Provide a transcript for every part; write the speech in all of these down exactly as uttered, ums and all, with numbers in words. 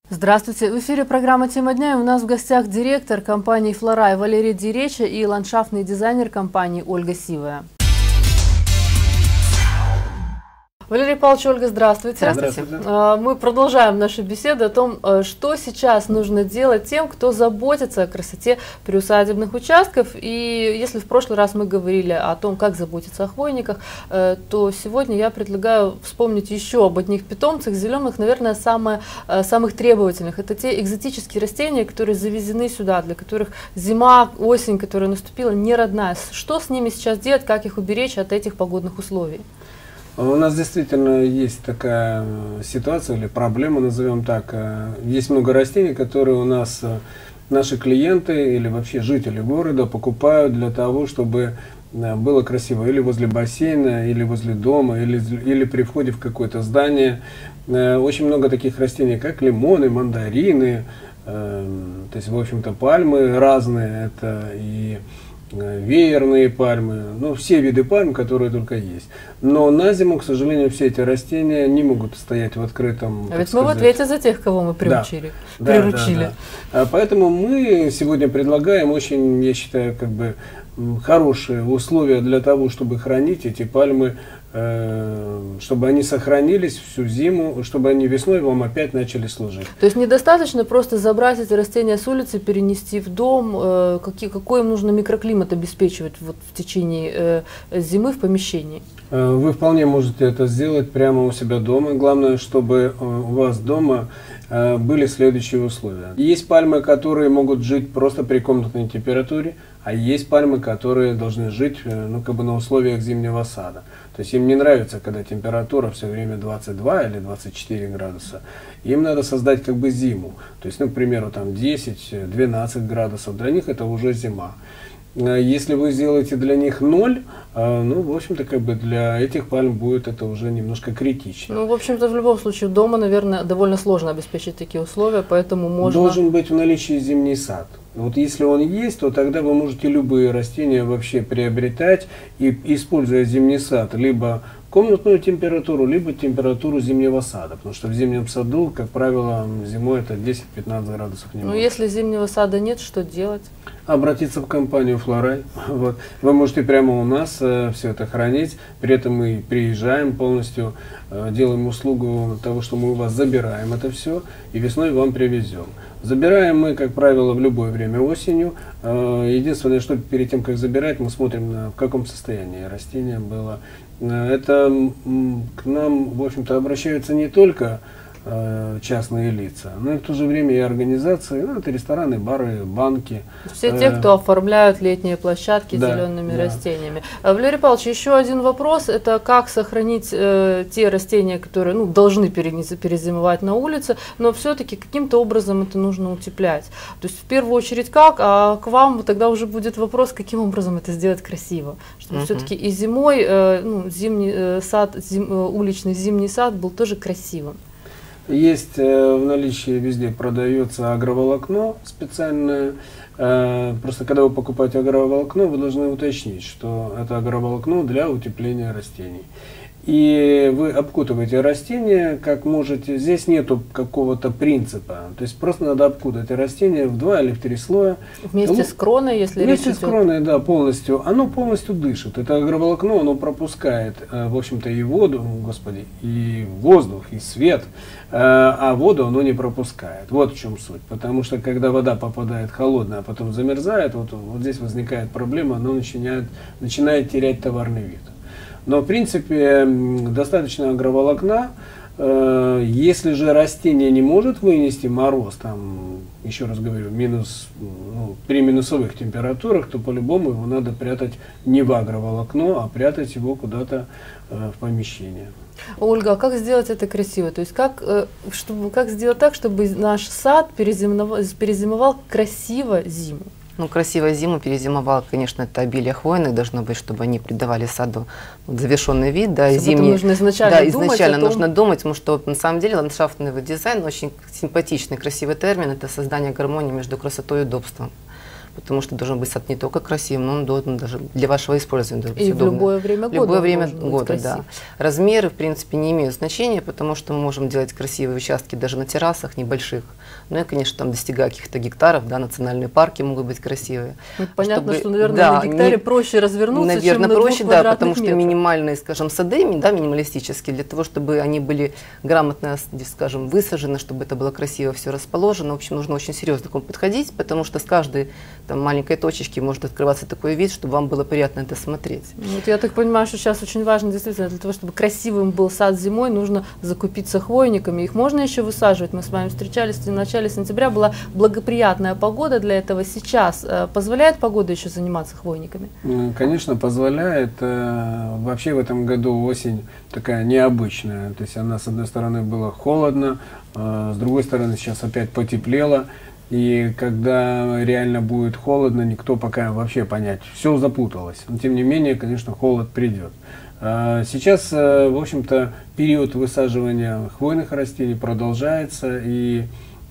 Здравствуйте! В эфире программа «Тема дня». И у нас в гостях директор компании «Флорай» Валерий Дереча и ландшафтный дизайнер компании Ольга Сивая. Валерий Павлович, Ольга, здравствуйте. Здравствуйте. Мы продолжаем нашу беседу о том, что сейчас нужно делать тем, кто заботится о красоте приусадебных участков. И если в прошлый раз мы говорили о том, как заботиться о хвойниках, то сегодня я предлагаю вспомнить еще об одних питомцах зеленых, наверное, самое, самых требовательных. Это те экзотические растения, которые завезены сюда, для которых зима, осень, которая наступила, не родная. Что с ними сейчас делать, как их уберечь от этих погодных условий? У нас действительно есть такая ситуация или проблема, назовем так. Есть много растений, которые у нас наши клиенты или вообще жители города покупают для того, чтобы было красиво или возле бассейна, или возле дома, или, или при входе в какое-то здание. Очень много таких растений, как лимоны, мандарины, то есть, в общем-то, пальмы разные, это и веерные пальмы, ну, все виды пальм, которые только есть. Но на зиму, к сожалению, все эти растения не могут стоять в открытом. А ведь мы в ответе за тех, кого мы приучили. Да, приручили. Да, да, да. Поэтому мы сегодня предлагаем очень, я считаю, как бы хорошие условия для того, чтобы хранить эти пальмы, чтобы они сохранились всю зиму, чтобы они весной вам опять начали служить. То есть недостаточно просто забрать эти растения с улицы, перенести в дом, какие, какой им нужно микроклимат обеспечивать вот в течение зимы в помещении? Вы вполне можете это сделать прямо у себя дома. Главное, чтобы у вас дома были следующие условия. Есть пальмы, которые могут жить просто при комнатной температуре, а есть пальмы, которые должны жить, ну, как бы на условиях зимнего сада. То есть им не нравится, когда температура все время двадцать два или двадцать четыре градуса. Им надо создать как бы зиму. То есть, ну, к примеру, там десять-двенадцать градусов. Для них это уже зима. Если вы сделаете для них ноль, ну, в общем-то, как бы для этих пальм будет это уже немножко критично. Ну, в общем-то, в любом случае, дома, наверное, довольно сложно обеспечить такие условия, поэтому можно... Должен быть в наличии зимний сад. Вот если он есть, то тогда вы можете любые растения вообще приобретать и, используя зимний сад, либо комнатную температуру, либо температуру зимнего сада. Потому что в зимнем саду, как правило, зимой это десять-пятнадцать градусов не Ну, может. если зимнего сада нет, что делать? Обратиться в компанию «Флорай». Вот. Вы можете прямо у нас э, все это хранить. При этом мы приезжаем полностью, э, делаем услугу того, что мы у вас забираем это все и весной вам привезем. Забираем мы, как правило, в любое время осенью. Э, единственное, что перед тем, как забирать, мы смотрим, на, в каком состоянии растение было. Э, это к нам, в общем-то, обращаются не только частные лица, но и в то же время и организации, ну, это рестораны, бары, банки. Все те, кто оформляют летние площадки да, зелеными да. растениями. Валерий Павлович, еще один вопрос, это как сохранить э, те растения, которые, ну, должны перезимовать на улице, но все-таки каким-то образом это нужно утеплять. То есть в первую очередь как, а к вам тогда уже будет вопрос, каким образом это сделать красиво, чтобы uh-huh. все-таки и зимой э, ну, зимний э, сад, зим, э, уличный зимний сад был тоже красивым. Есть э, в наличии везде продается агроволокно специальное. Э, просто когда вы покупаете агроволокно, вы должны уточнить, что это агроволокно для утепления растений. И вы обкутываете растения, как можете. Здесь нету какого-то принципа. То есть просто надо обкутать растения в два или в три слоя. Вместе ну, с кроной, если Вместе речь с кроной, да, полностью. Оно полностью дышит. Это агроволокно, оно пропускает, в общем-то, и воду, господи, и воздух, и свет. А воду оно не пропускает. Вот в чем суть. Потому что когда вода попадает холодная, а потом замерзает, вот, вот здесь возникает проблема, оно начинает, начинает терять товарный вид. Но в принципе достаточно агроволокна. Если же растение не может вынести мороз, там, еще раз говорю, минус, ну, при минусовых температурах, то по-любому его надо прятать не в агроволокно, а прятать его куда-то в помещение. Ольга, а как сделать это красиво? То есть как, чтобы, как сделать так, чтобы наш сад перезимовал, перезимовал красиво зиму? Ну, красивая зима перезимовала, конечно, это обилие хвойных должно быть, чтобы они придавали саду вот, завершенный вид. Да, зимний, нужно изначально да, думать изначально о том... нужно думать, потому что на самом деле ландшафтный дизайн очень симпатичный, красивый термин, это создание гармонии между красотой и удобством. потому что должен быть сад не только красивым, но он должен даже для вашего использования должен быть И удобным. в любое время в года. любое время года, года, да. Размеры, в принципе, не имеют значения, потому что мы можем делать красивые участки даже на террасах небольших. Ну и, конечно, там достигая каких-то гектаров, да, национальные парки могут быть красивые. Ну, понятно, Чтобы, что, наверное, да, на гектаре не, проще развернуться, наверное, чем на проще, двух да, квадратных потому что метрах. минимальные, скажем, сады, да, минималистические, для того, чтобы они были грамотно, скажем, высажены, чтобы это было красиво все расположено. В общем, нужно очень серьезно к этому подходить, потому что с каждой там маленькой точечки может открываться такой вид, чтобы вам было приятно это смотреть. Вот я так понимаю, что сейчас очень важно, действительно, для того, чтобы красивым был сад зимой, нужно закупиться хвойниками. Их можно еще высаживать. Мы с вами встречались в начале сентября, была благоприятная погода для этого. Сейчас э, позволяет погода еще заниматься хвойниками? Конечно, позволяет. Вообще в этом году осень такая необычная. То есть она, с одной стороны, была холодно, с другой стороны, сейчас опять потеплело. И когда реально будет холодно, никто пока вообще понять, все запуталось. Но тем не менее, конечно, холод придет. Сейчас, в общем-то, период высаживания хвойных растений продолжается, и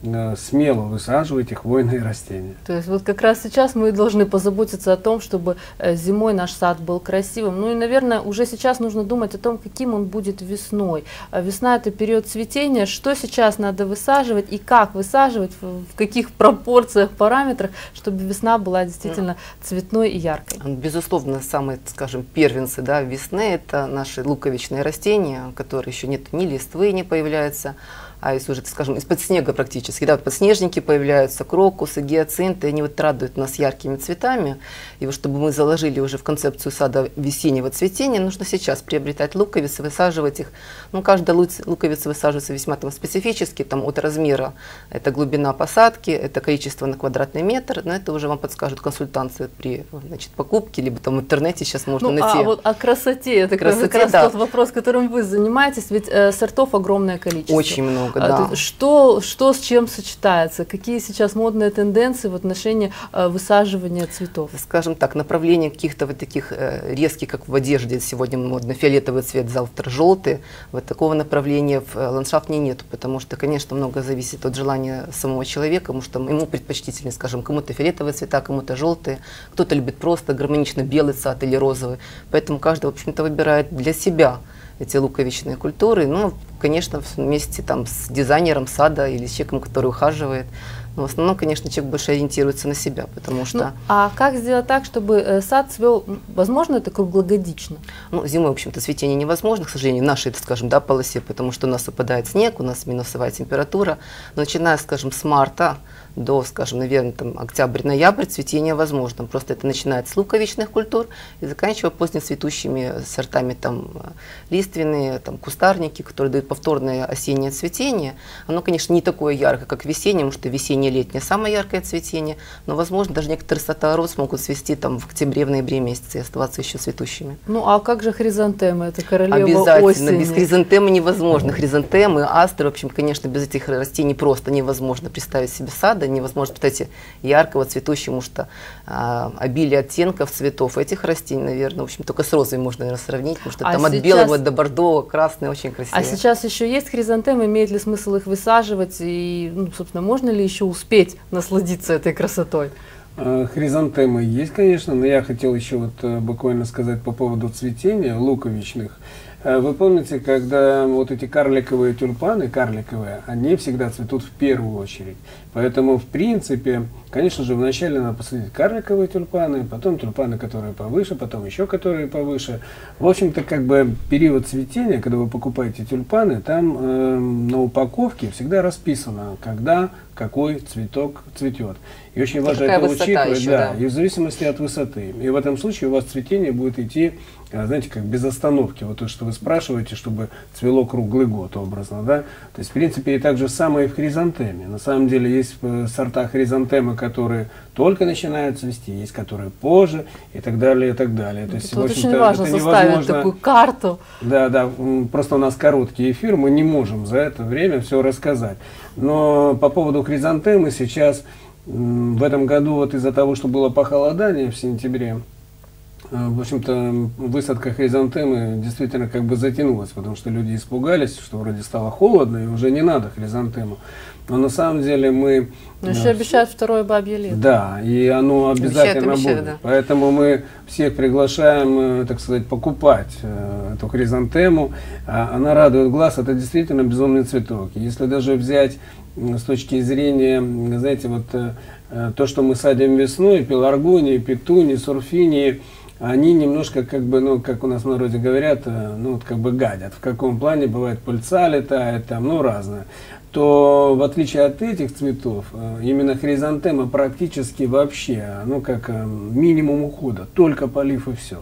смело высаживайте хвойные растения. То есть вот как раз сейчас мы должны позаботиться о том, чтобы зимой наш сад был красивым. Ну и, наверное, уже сейчас нужно думать о том, каким он будет весной. Весна – это период цветения. Что сейчас надо высаживать и как высаживать, в каких пропорциях, параметрах, чтобы весна была действительно цветной и яркой? Безусловно, самые, скажем, первенцы, да, весны – это наши луковичные растения, которые еще нет ни листвы, не появляются, а из уже, скажем, из-под снега практически, да, подснежники появляются, крокусы, гиацинты, они вот радуют нас яркими цветами. И вот чтобы мы заложили уже в концепцию сада весеннего цветения, нужно сейчас приобретать луковицы, высаживать их. Ну, каждая луковица высаживается весьма там специфически, там от размера, это глубина посадки, это количество на квадратный метр, но это уже вам подскажут консультанты при, значит, покупке, либо там в интернете сейчас можно ну, найти. А вот о красоте, это красоте, как раз да. тот вопрос, которым вы занимаетесь, ведь э, сортов огромное количество. Очень много. Да. Что, что с чем сочетается? Какие сейчас модные тенденции в отношении э, высаживания цветов? Скажем так, направление каких-то вот таких э, резких, как в одежде, сегодня модно фиолетовый цвет, завтра желтый, вот такого направления в э, ландшафте нету, потому что, конечно, много зависит от желания самого человека, потому что ему предпочтительнее, скажем, кому-то фиолетовые цвета, кому-то желтые, кто-то любит просто гармонично белый сад или розовый, поэтому каждый, в общем-то, выбирает для себя эти луковичные культуры, ну, конечно, вместе там с дизайнером сада или с человеком, который ухаживает. Но в основном, конечно, человек больше ориентируется на себя, потому что… Ну, а как сделать так, чтобы сад цвел, возможно, это круглогодично? Ну, зимой, в общем-то, цветение невозможно, к сожалению, в нашей, скажем, да, полосе, потому что у нас выпадает снег, у нас минусовая температура. Но начиная, скажем, с марта до, скажем, наверное, там, октябрь-ноябрь цветение возможно. Просто это начинается с луковичных культур и заканчивая позднецветущими сортами там, лиственные, там, кустарники, которые дают повторное осеннее цветение. Оно, конечно, не такое яркое, как весеннее, потому что весеннее-летнее самое яркое цветение, но, возможно, даже некоторые сорта роз могут цвести там, в октябре, в ноябре месяце и оставаться еще цветущими. Ну, а как же хризантемы? Это королева Обязательно. осени. Без хризантемы невозможно. Хризантемы, астры, в общем, конечно, без этих растений просто невозможно представить себе сада, невозможно представить яркого, цветущего, потому что а, обилие оттенков цветов этих растений, наверное, в общем, только с розой можно, наверное, сравнить, потому что а там сейчас... от белого до бордового, красный, очень красиво. А сейчас еще есть хризантемы, имеет ли смысл их высаживать, и, ну, собственно, можно ли еще успеть насладиться этой красотой? Хризантемы есть, конечно, но я хотел еще вот буквально сказать по поводу цветения луковичных. Вы помните, когда вот эти карликовые тюльпаны, карликовые, они всегда цветут в первую очередь. Поэтому, в принципе, конечно же, вначале надо посадить карликовые тюльпаны, потом тюльпаны, которые повыше, потом еще которые повыше. В общем-то, как бы период цветения, когда вы покупаете тюльпаны, там э, на упаковке всегда расписано, когда какой цветок цветет. И очень важно это учитывать, еще, да, да. И в зависимости от высоты. И в этом случае у вас цветение будет идти, знаете, как без остановки. Вот то, что вы спрашиваете, чтобы цвело круглый год образно, да. То есть, в принципе, и так же самое и в хризантеме. На самом деле есть сорта хризантемы, которые только начинают цвести, есть которые позже и так далее, и так далее. То есть, это очень важно это составить такую карту. Да, да, просто у нас короткий эфир, мы не можем за это время все рассказать. Но по поводу хризантемы сейчас, в этом году, вот из-за того, что было похолодание в сентябре, в общем-то, высадка хризантемы действительно как бы затянулась, потому что люди испугались, что вроде стало холодно и уже не надо хризантему. Но на самом деле мы... Но еще обещают второе бабье лето. Да, и оно обязательно обещают, будет. обещают, да. Поэтому мы всех приглашаем, так сказать, покупать э, эту хризантему. А, она радует глаз, это действительно безумный цветок. Если даже взять с точки зрения, знаете, вот э, то, что мы садим весной, пеларгонии, петунии, сурфинии, они немножко, как бы, ну, как у нас в народе говорят, ну, вот как бы гадят. В каком плане бывает пыльца летает, там, ну, разное. То, в отличие от этих цветов, именно хризантема практически вообще, ну, как минимум ухода, только полив и все.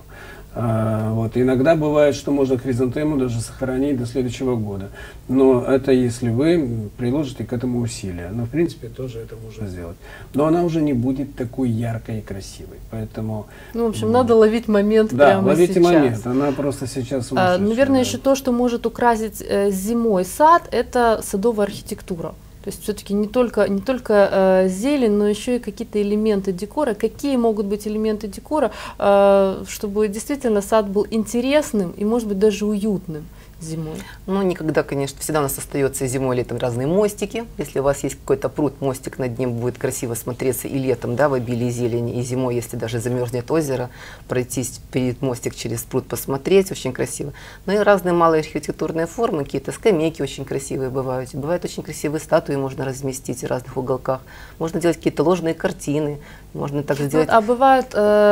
А, вот. Иногда бывает, что можно хризантему даже сохранить до следующего года. Но это если вы приложите к этому усилия. Но в принципе тоже это можно сделать. Но она уже не будет такой яркой и красивой. Поэтому, ну, в общем, надо ловить момент да, прямо ловите сейчас. момент. Она просто сейчас А, наверное, да. еще то, что может украсить э, зимой сад, это садовая архитектура. То есть все-таки не только, не только э, зелень, но еще и какие-то элементы декора. Какие могут быть элементы декора, э, чтобы действительно сад был интересным и, может быть, даже уютным зимой? Ну, никогда, конечно, всегда у нас остается зимой и летом разные мостики. Если у вас есть какой-то пруд, мостик над ним будет красиво смотреться и летом, да, в обилии зелени, и зимой, если даже замерзнет озеро, пройтись перед мостик через пруд, посмотреть, очень красиво. Ну и разные малые архитектурные формы, какие-то скамейки очень красивые бывают. Бывают очень красивые статуи, можно разместить в разных уголках. Можно делать какие-то ложные картины. Можно так сделать. А бывают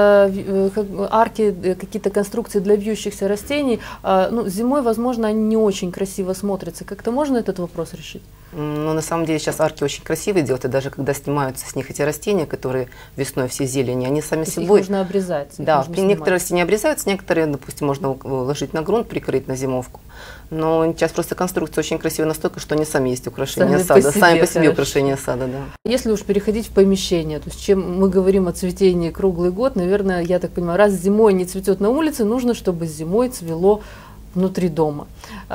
э, арки, какие-то конструкции для вьющихся растений. Э, ну, зимой, возможно, они не очень красиво смотрятся. Как-то можно этот вопрос решить? Ну, на самом деле сейчас арки очень красивые делают, и даже когда снимаются с них эти растения, которые весной все зелени, они сами собой... Их нужно обрезать. Да, нужно некоторые снимать. растения обрезаются, некоторые, допустим, можно ложить на грунт, прикрыть на зимовку. Но сейчас просто конструкция очень красивая настолько, что они сами есть украшения Сами сада, по себе, сами по себе хорошо. украшения сада, да. Если уж переходить в помещение, то есть чем мы говорим о цветении круглый год, наверное, я так понимаю, раз зимой не цветет на улице, нужно, чтобы зимой цвело внутри дома.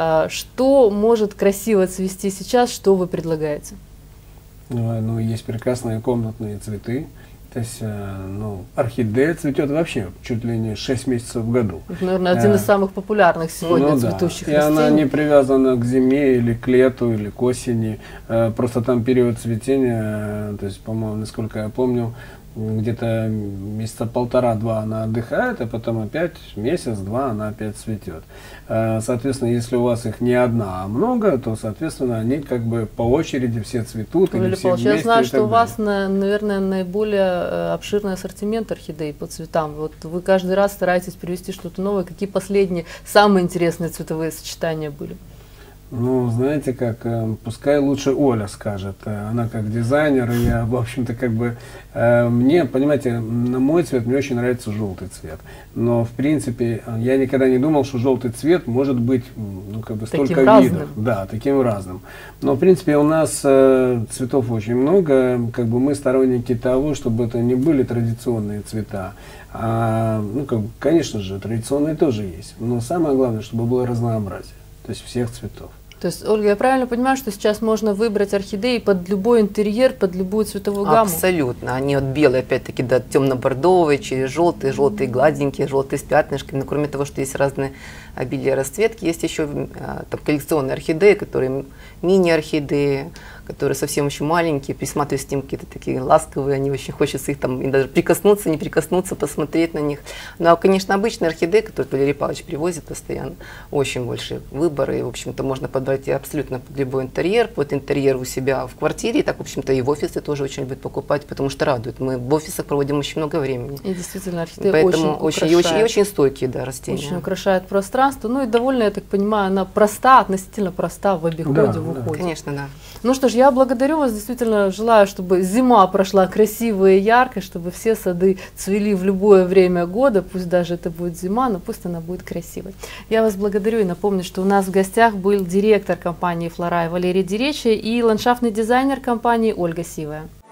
Что может красиво цвести сейчас, что вы предлагаете? Ну, ну, есть прекрасные комнатные цветы. То есть, ну, орхидея цветет вообще чуть ли не шесть месяцев в году. Это, наверное, один из самых популярных сегодня ну, цветущих да. И растений. она не привязана к зиме или к лету, или к осени. Просто там период цветения, то есть, по-моему, насколько я помню, где-то месяца полтора-два она отдыхает, а потом опять месяц-два она опять цветет. Соответственно, если у вас их не одна, а много, то, соответственно, они как бы по очереди все цветут. Ну, или или все вместе, я знаю, что у вас, далее. наверное, наиболее обширный ассортимент орхидей по цветам. Вот вы каждый раз стараетесь привести что-то новое. Какие последние, самые интересные цветовые сочетания были? Ну, знаете как, пускай лучше Оля скажет, она как дизайнер, и я, в общем-то, как бы, мне, понимаете, на мой цвет, мне очень нравится желтый цвет, но, в принципе, я никогда не думал, что желтый цвет может быть, ну, как бы, столько таким видов. разным. Да, таким разным. Но, в принципе, у нас цветов очень много, как бы мы сторонники того, чтобы это не были традиционные цвета. А, ну, как бы, конечно же, традиционные тоже есть, но самое главное, чтобы было разнообразие, то есть всех цветов. То есть, Ольга, я правильно понимаю, что сейчас можно выбрать орхидеи под любой интерьер, под любую цветовую гамму? Абсолютно. Они от белые, опять-таки, до темно-бордовые, через желтые, желтые гладенькие, желтые с пятнышками. Но кроме того, что есть разные обилия расцветки, есть еще там, коллекционные орхидеи, которые мини-орхидеи, которые совсем очень маленькие, присматриваясь к ним, какие-то такие ласковые, они очень хочется их там и даже прикоснуться, не прикоснуться, посмотреть на них. Ну, а, конечно, обычные орхидеи, которые Валерий Павлович привозит постоянно, очень большие выборы, и, в общем-то, можно подобрать абсолютно под любой интерьер, под интерьер у себя в квартире, и так, в общем-то, и в офисы тоже очень любят покупать, потому что радует. Мы в офисах проводим очень много времени. И действительно, орхидеи Поэтому очень, очень, и очень, и очень стойкие, да, растения. Очень украшает пространство. Ну и довольно, я так понимаю, она проста, относительно проста в обиходе, Да, в да. уходе. Конечно, да. Ну что ж, я благодарю вас, действительно желаю, чтобы зима прошла красиво и ярко, чтобы все сады цвели в любое время года, пусть даже это будет зима, но пусть она будет красивой. Я вас благодарю и напомню, что у нас в гостях был директор компании «Флорай» Валерий Деречи и ландшафтный дизайнер компании Ольга Сивая.